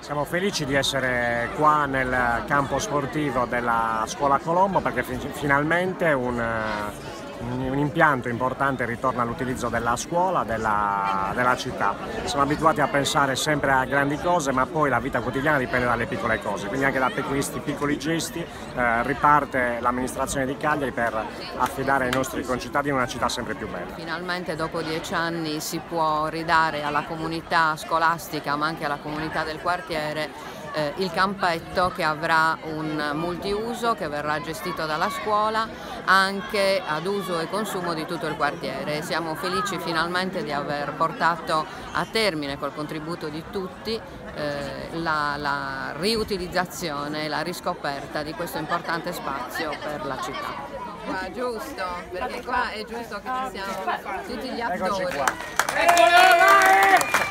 Siamo felici di essere qua nel campo sportivo della Scuola Colombo perché finalmente un impianto importante ritorna all'utilizzo della scuola, della città. Siamo abituati a pensare sempre a grandi cose, ma poi la vita quotidiana dipende dalle piccole cose, quindi anche da questi piccoli gesti riparte l'amministrazione di Cagliari per affidare ai nostri concittadini una città sempre più bella. Finalmente dopo 10 anni si può ridare alla comunità scolastica ma anche alla comunità del quartiere il campetto che avrà un multiuso che verrà gestito dalla scuola anche ad uso e consumo di tutto il quartiere. Siamo felici finalmente di aver portato a termine col contributo di tutti la riutilizzazione e la riscoperta di questo importante spazio per la città. Qua, giusto, perché qua è giusto che ci siano tutti gli attori. Eccoci qua.